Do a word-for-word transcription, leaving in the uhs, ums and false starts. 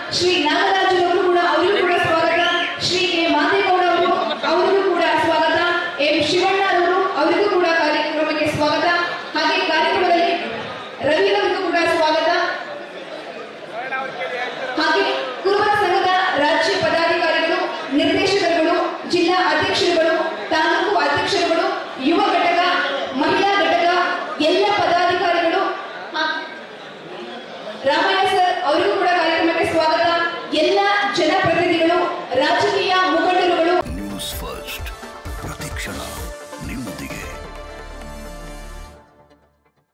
ಶ್ರೀ ನಾಗರಾಜು ಅವರು ಕೂಡ ಅವರಿಗೂ ಕೂಡ ಸ್ವಾಗತ. ಶ್ರೀ ಕೆ ಮಾದೇಗೌಡ ಅವರು ಅವರಿಗೂ ಕೂಡ ಸ್ವಾಗತ. ಎಂ ಶಿವಣ್ಣ ಅವರು ಅವರಿಗೂ ಕೂಡ ಕಾರ್ಯಕ್ರಮಕ್ಕೆ ಸ್ವಾಗತ. ಹಾಗೆ ಕಾರ್ಯಕ್ರಮದಲ್ಲಿ ರವಿ ಅವರಿಗೂ ಕೂಡ ಸ್ವಾಗತ. ಹಾಗೆ ಕುರುಬರ ಸಂಘದ ರಾಜ್ಯ ಪದಾಧಿಕಾರಿಗಳು, ನಿರ್ದೇಶಕರುಗಳು, ಜಿಲ್ಲಾ ಅಧ್ಯಕ್ಷರುಗಳು, ತಾಲೂಕು ಅಧ್ಯಕ್ಷರುಗಳು, ಯುವ ಘಟಕ, ಮಹಿಳಾ ಘಟಕ, ಎಲ್ಲ ಪದಾಧಿಕಾರಿಗಳು, ರಾಮಯ್ಯ ಸರ್ ಅವರಿಗೂ ಕೂಡ